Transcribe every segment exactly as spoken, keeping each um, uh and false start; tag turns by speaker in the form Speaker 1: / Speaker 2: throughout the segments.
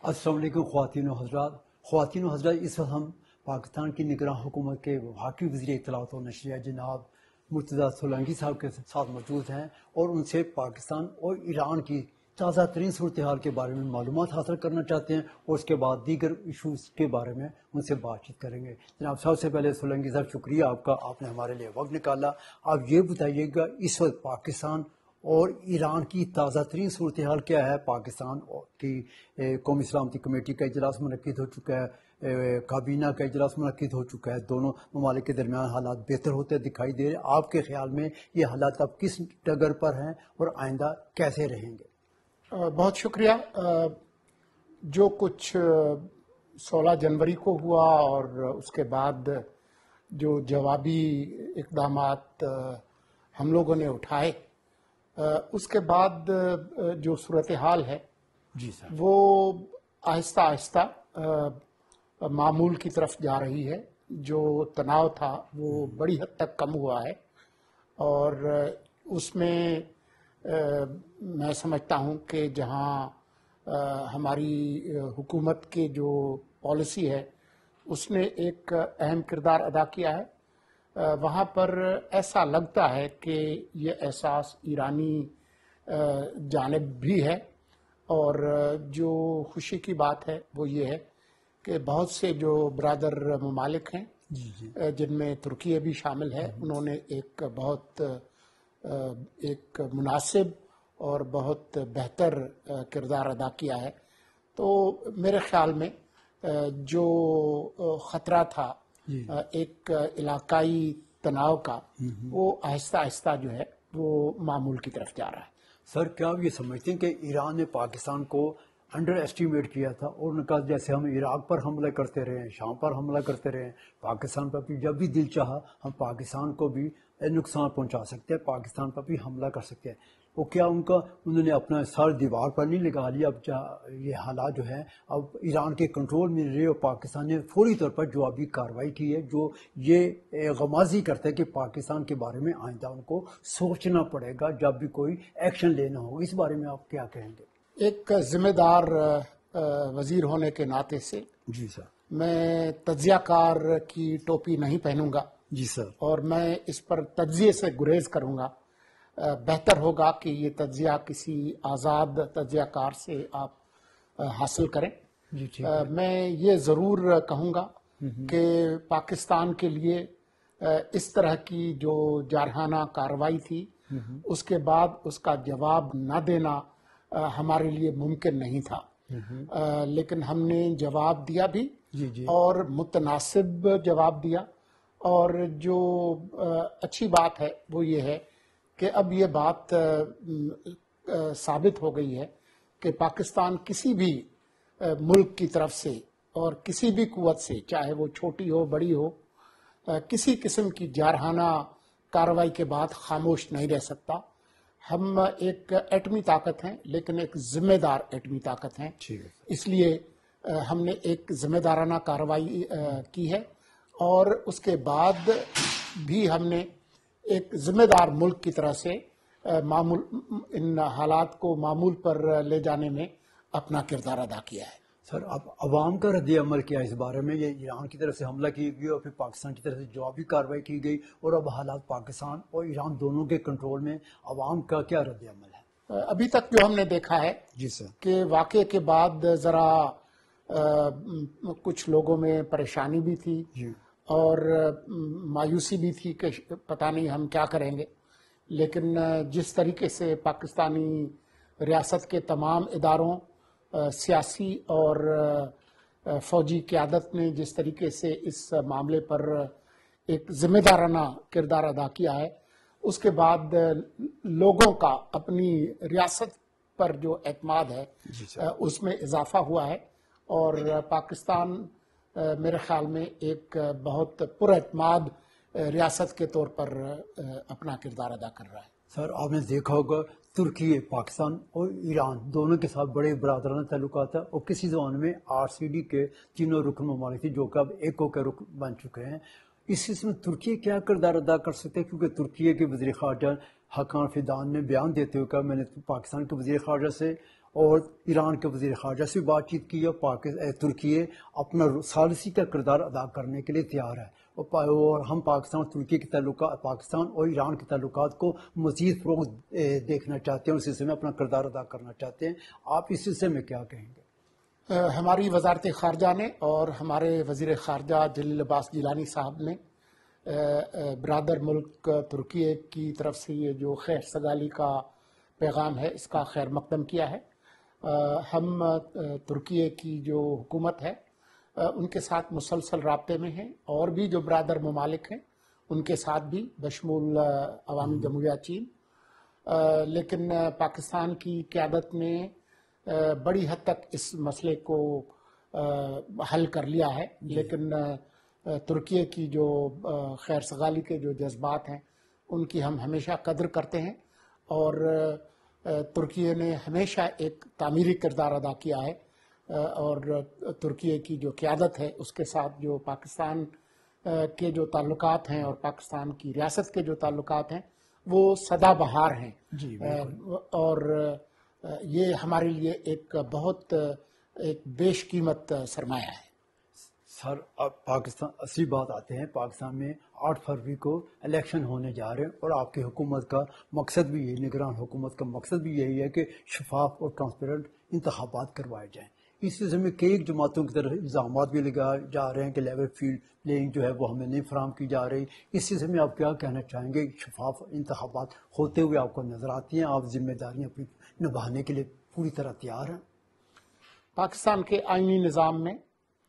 Speaker 1: السلام علیکم خواتین و حضرات خواتین و حضرات اس وقت ہم پاکستان کی نگراں حکومت کے وفاقی وزیر اطلاعات و نشریات جناب مرتضیٰ سولنگی صاحب کے ساتھ موجود ہیں اور ان سے پاکستان اور ایران کی تازہ ترین صورتحال کے بارے میں معلومات حاصل کرنا چاہتے ہیں اور اس کے بعد دیگر ایشوز کے بارے میں ان سے بات چیت کریں گے۔ جناب سب سے پہلے سولنگی صاحب شکریہ آپ کا، آپ نے ہمارے لیے وقت نکالا۔ آپ یہ بتائیے گا اس وقت پاکستان اور ایران کی تازہ ترین صورتحال کیا ہے؟ پاکستان کی قومی سلامتی کمیٹی کا اجلاس منعقد ہو چکا ہے، کابینہ کا اجلاس منعقد ہو چکا ہے، دونوں ممالک کے درمیان حالات بہتر ہوتے دکھائی دے رہے ہیں۔ آپ کے خیال میں یہ حالات اب کس ڈگر پر ہیں اور آئندہ کیسے رہیں گے؟
Speaker 2: بہت شکریہ۔ جو کچھ سولہ جنوری کو ہوا اور اس کے بعد جو جوابی اقدامات ہم لوگوں نے اٹھائے، اس کے بعد جو صورتحال ہے
Speaker 1: جی سر،
Speaker 2: وہ آہستہ آہستہ معمول کی طرف جا رہی ہے۔ جو تناؤ تھا وہ بڑی حد تک کم ہوا ہے اور اس میں میں سمجھتا ہوں کہ جہاں ہماری حکومت کی جو پالیسی ہے اس نے ایک اہم کردار ادا کیا ہے، وہاں پر ایسا لگتا ہے کہ یہ احساس ایرانی جانب بھی ہے۔ اور جو خوشی کی بات ہے وہ یہ ہے کہ بہت سے جو برادر ممالک ہیں
Speaker 1: جی جی
Speaker 2: جن میں ترکیہ بھی شامل ہے، انہوں نے ایک بہت ایک مناسب اور بہت بہتر کردار ادا کیا ہے۔ تو میرے خیال میں جو خطرہ تھا ایک علاقائی تناؤ کا، وہ آہستہ آہستہ جو ہے وہ معمول کی طرف جا رہا ہے۔
Speaker 1: سر، کیا آپ یہ سمجھتے ہیں کہ ایران نے پاکستان کو انڈر ایسٹیمیٹ کیا تھا اور ان کا جیسے ہم عراق پر حملہ کرتے رہے ہیں، شام پر حملہ کرتے رہے ہیں، پاکستان پر بھی جب بھی دل چاہا ہم پاکستان کو بھی نقصان پہنچا سکتے ہیں، پاکستان پر بھی حملہ کر سکتے ہیں، وہ کیا ان کا انہوں نے اپنا سر دیوار پر نہیں لگا لیا؟ اب یہ حالات جو ہے اب ایران کے کنٹرول میں رہے اور پاکستان نے فوری طور پر جوابی کارروائی کی ہے، جو یہ غمازی کرتا ہے کہ پاکستان کے بارے میں آئندہ ان کو سوچنا پڑے گا جب بھی کوئی ایکشن لینا ہو۔ اس بارے میں آپ کیا کہیں گے؟
Speaker 2: ایک ذمہ دار وزیر ہونے کے ناطے سے
Speaker 1: جی سر،
Speaker 2: میں تجزیہ کار کی ٹوپی نہیں پہنوں گا
Speaker 1: جی سر،
Speaker 2: اور میں اس پر تجزیے سے گریز کروں گا۔ بہتر ہوگا کہ یہ تجزیہ کسی آزاد تجزیہ کار سے آپ حاصل کریں۔
Speaker 1: جی ٹھیک ہے۔
Speaker 2: میں یہ ضرور کہوں گا کہ پاکستان کے لیے اس طرح کی جو جارحانہ کارروائی تھی، اس کے بعد اس کا جواب نہ دینا ہمارے لیے ممکن نہیں تھا، لیکن ہم نے جواب دیا بھی
Speaker 1: جی جی
Speaker 2: اور متناسب جواب دیا۔ اور جو اچھی بات ہے وہ یہ ہے کہ اب یہ بات ثابت ہو گئی ہے کہ پاکستان کسی بھی ملک کی طرف سے اور کسی بھی قوت سے، چاہے وہ چھوٹی ہو بڑی ہو، کسی قسم کی جارحانہ کارروائی کے بعد خاموش نہیں رہ سکتا۔ ہم ایک ایٹمی طاقت ہیں لیکن ایک ذمہ دار ایٹمی طاقت ہیں،
Speaker 1: ٹھیک ہے۔
Speaker 2: اس لیے ہم نے ایک ذمہ دارانہ کارروائی کی ہے اور اس کے بعد بھی ہم نے ایک ذمہ دار ملک کی طرح سے معمول ان حالات کو معمول پر لے جانے میں اپنا کردار ادا کیا ہے۔
Speaker 1: سر، اب عوام کا رد عمل کیا اس بارے میں؟ یہ ایران کی طرف سے حملہ کی گئی اور پھر پاکستان کی طرف سے جوابی کارروائی کی گئی اور اب حالات پاکستان اور ایران دونوں کے کنٹرول میں، عوام کا کیا رد عمل ہے؟
Speaker 2: ابھی تک جو ہم نے دیکھا ہے
Speaker 1: جی سر،
Speaker 2: کہ واقعے کے بعد ذرا کچھ لوگوں میں پریشانی بھی تھی
Speaker 1: جی
Speaker 2: اور مایوسی بھی تھی کہ پتہ نہیں ہم کیا کریں گے، لیکن جس طریقے سے پاکستانی ریاست کے تمام اداروں، سیاسی اور فوجی قیادت نے جس طریقے سے اس معاملے پر ایک ذمہ دارانہ کردار ادا کیا ہے، اس کے بعد لوگوں کا اپنی ریاست پر جو اعتماد ہے اس میں اضافہ ہوا ہے اور پاکستان میرے خیال میں ایک بہت پر اعتماد ریاست کے طور پر اپنا کردار ادا کر رہا ہے۔
Speaker 1: سر، آپ نے دیکھا ہوگا ترکی، پاکستان اور ایران دونوں کے ساتھ بڑے برادرانہ تعلقات ہیں اور کسی زمانے میں آر سی ڈی کے تینوں رکن ممالک تھے جو کہ اب ایکو کے رکن بن چکے ہیں۔ اس میں ترکی کیا کردار ادا کر سکتے ہیں؟ کیونکہ ترکی کے وزیر خارجہ حقان فیدان نے بیان دیتے ہوئے کہا میں نے پاکستان کے وزیر خارجہ سے اور ایران کے وزیر خارجہ سے بات چیت کی ہے. پاکستان ترکی اپنا ثالثی کا کردار ادا کرنے کے لیے تیار ہے اور ہم پاکستان اور ترکی کے تعلقات پاکستان اور ایران کے تعلقات کو مزید فروغ دیکھنا چاہتے ہیں, اس سلسلے میں اپنا کردار ادا کرنا چاہتے ہیں. آپ اس سلسلے میں کیا کہیں گے؟
Speaker 2: ہماری وزارت خارجہ نے اور ہمارے وزیر خارجہ جلیل عباس گیلانی صاحب نے برادر ملک ترکی کی طرف سے یہ جو خیر سگالی کا پیغام ہے اس کا خیر مقدم کیا ہے. ہم ترکی کی جو حکومت ہے ان کے ساتھ مسلسل رابطے میں ہیں, اور بھی جو برادر ممالک ہیں ان کے ساتھ بھی بشمول عوامی جمہوریہ چین. لیکن پاکستان کی قیادت نے بڑی حد تک اس مسئلے کو حل کر لیا ہے, لیکن ترکی کی جو خیر سگالی کے جو جذبات ہیں ان کی ہم ہمیشہ قدر کرتے ہیں, اور ترکی نے ہمیشہ ایک تعمیری کردار ادا کیا ہے, اور ترکی کی جو قیادت ہے اس کے ساتھ جو پاکستان کے جو تعلقات ہیں اور پاکستان کی ریاست کے جو تعلقات ہیں وہ سدا بہار ہیں.
Speaker 1: جی
Speaker 2: اور یہ ہمارے لیے ایک بہت ایک بیش قیمت سرمایہ ہے.
Speaker 1: سر اب پاکستان اصلی بات آتے ہیں, پاکستان میں آٹھ فروری کو الیکشن ہونے جا رہے ہیں اور آپ کی حکومت کا مقصد بھی یہی, نگران حکومت کا مقصد بھی یہی ہے کہ شفاف اور ٹرانسپیرنٹ انتخابات کروائے جائیں. اس سلسلے میں کئی جماعتوں کی طرف الزامات بھی لگائے جا رہے ہیں کہ لیول فیلڈ پلینگ جو ہے وہ ہمیں نہیں فراہم کی جا رہی. اس سلسلے میں آپ کیا کہنا چاہیں گے؟ شفاف انتخابات ہوتے ہوئے آپ کو نظر آتی ہیں, آپ ذمہ داریاں اپنی نبھانے کے لیے پوری طرح تیار ہیں؟
Speaker 2: پاکستان کے آئینی نظام میں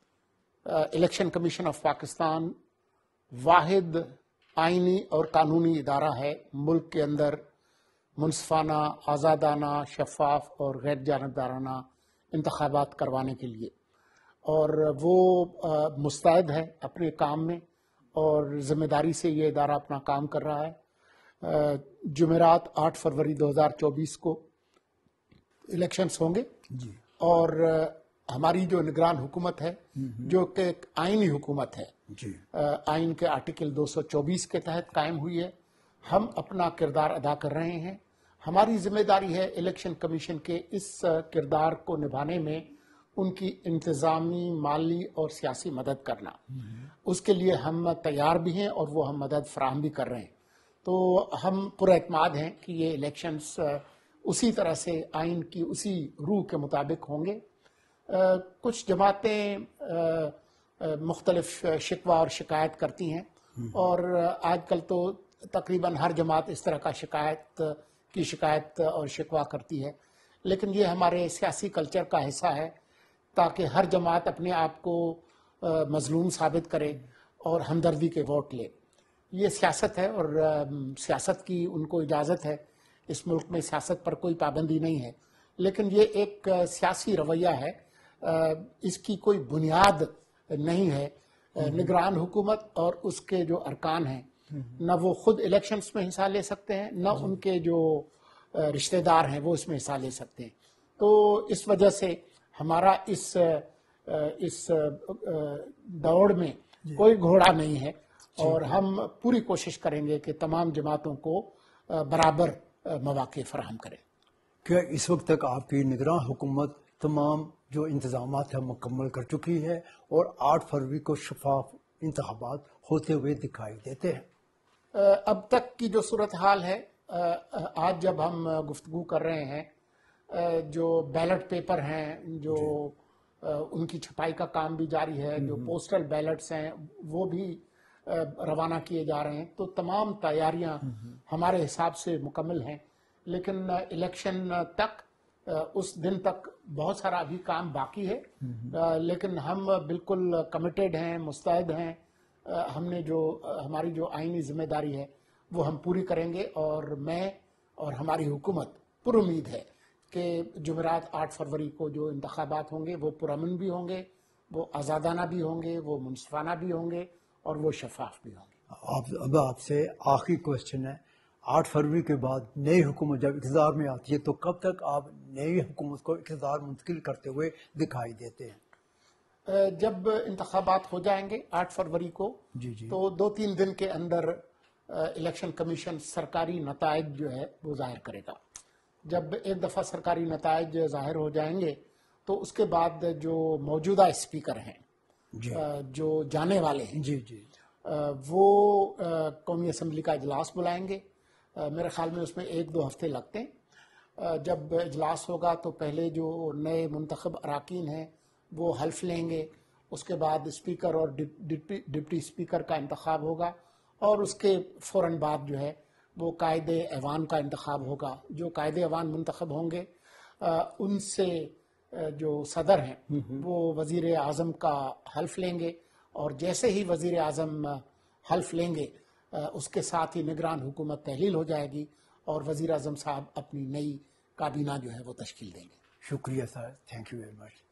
Speaker 2: الیکشن کمیشن آف پاکستان واحد آئینی اور قانونی ادارہ ہے ملک کے اندر منصفانہ, آزادانہ, شفاف اور غیر جانبدارانہ انتخابات کروانے کے لیے, اور وہ مستعد ہے اپنے کام میں اور ذمہ داری سے یہ ادارہ اپنا کام کر رہا ہے. جمعرات آٹھ فروری دو ہزار چوبیس کو الیکشنز ہوں گے
Speaker 1: جی,
Speaker 2: اور ہماری جو نگران حکومت ہے جو کہ ایک آئینی حکومت ہے,
Speaker 1: جی
Speaker 2: آئین کے آرٹیکل دو سو چوبیس کے تحت قائم ہوئی ہے, ہم اپنا کردار ادا کر رہے ہیں. ہماری ذمہ داری ہے الیکشن کمیشن کے اس کردار کو نبھانے میں ان کی انتظامی, مالی اور سیاسی مدد کرنا. اس کے لیے ہم تیار بھی ہیں اور وہ ہم مدد فراہم بھی کر رہے ہیں. تو ہم پر اعتماد ہیں کہ یہ الیکشنز اسی طرح سے آئین کی اسی روح کے مطابق ہوں گے. کچھ جماعتیں مختلف شکوہ اور شکایت کرتی ہیں, اور آج کل تو تقریباً ہر جماعت اس طرح کا شکایت کی شکایت اور شکوہ کرتی ہے, لیکن یہ ہمارے سیاسی کلچر کا حصہ ہے تاکہ ہر جماعت اپنے آپ کو مظلوم ثابت کرے اور ہمدردی کے ووٹ لے. یہ سیاست ہے اور سیاست کی ان کو اجازت ہے, اس ملک میں سیاست پر کوئی پابندی نہیں ہے, لیکن یہ ایک سیاسی رویہ ہے, اس کی کوئی بنیاد نہیں ہے. نگران حکومت اور اس کے جو ارکان ہیں نہ وہ خود الیکشنز میں حصہ لے سکتے ہیں, نہ ان کے جو رشتہ دار ہیں وہ اس میں حصہ لے سکتے ہیں. تو اس وجہ سے ہمارا اس اس دوڑ میں کوئی گھوڑا نہیں ہے, اور ہم پوری کوشش کریں گے کہ تمام جماعتوں کو برابر مواقع فراہم کریں.
Speaker 1: کیا اس وقت تک آپ کی نگراں حکومت تمام جو انتظامات ہیں مکمل کر چکی ہے اور آٹھ فروری کو شفاف انتخابات ہوتے ہوئے دکھائی دیتے ہیں؟
Speaker 2: اب تک کی جو صورتحال ہے, آج جب ہم گفتگو کر رہے ہیں, جو بیلٹ پیپر ہیں جو ان کی چھپائی کا کام بھی جاری ہے, جو پوسٹل بیلٹس ہیں وہ بھی روانہ کیے جا رہے ہیں, تو تمام تیاریاں ہمارے حساب سے مکمل ہیں. لیکن الیکشن تک, اس دن تک بہت سارا ابھی کام باقی ہے, لیکن ہم بالکل کمیٹیڈ ہیں, مستعد ہیں. ہم نے جو ہماری جو آئینی ذمہ داری ہے وہ ہم پوری کریں گے, اور میں اور ہماری حکومت پر امید ہے کہ جمعرات آٹھ فروری کو جو انتخابات ہوں گے وہ پرامن بھی ہوں گے, وہ آزادانہ بھی ہوں گے, وہ منصفانہ بھی ہوں گے, اور وہ شفاف بھی ہوں گے.
Speaker 1: آپ اب آپ سے آخری کوشچن ہے, آٹھ فروری کے بعد نئی حکومت جب اقتدار میں آتی ہے تو کب تک آپ نئی حکومت کو اقتدار منتقل کرتے ہوئے دکھائی دیتے ہیں؟
Speaker 2: جب انتخابات ہو جائیں گے آٹھ فروری کو,
Speaker 1: جی جی
Speaker 2: تو دو تین دن کے اندر الیکشن کمیشن سرکاری نتائج جو ہے وہ ظاہر کرے گا. جب ایک دفعہ سرکاری نتائج ظاہر ہو جائیں گے تو اس کے بعد جو موجودہ اسپیکر ہیں
Speaker 1: جی
Speaker 2: جو جانے والے ہیں
Speaker 1: جی جی
Speaker 2: وہ قومی اسمبلی کا اجلاس بلائیں گے. میرے خیال میں اس میں ایک دو ہفتے لگتے ہیں. جب اجلاس ہوگا تو پہلے جو نئے منتخب اراکین ہیں وہ حلف لیں گے. اس کے بعد اسپیکر اور ڈپٹی ڈپٹی اسپیکر کا انتخاب ہوگا اور اس کے فوراً بعد جو ہے وہ قائد ایوان کا انتخاب ہوگا. جو قائد ایوان منتخب ہوں گے ان سے جو صدر ہیں وہ وزیر اعظم کا حلف لیں گے اور جیسے ہی وزیر اعظم حلف لیں گے اس کے ساتھ ہی نگران حکومت تحلیل ہو جائے گی اور وزیر اعظم صاحب اپنی نئی کابینہ جو ہے وہ تشکیل دیں گے.
Speaker 1: شکریہ sir, thank you very much.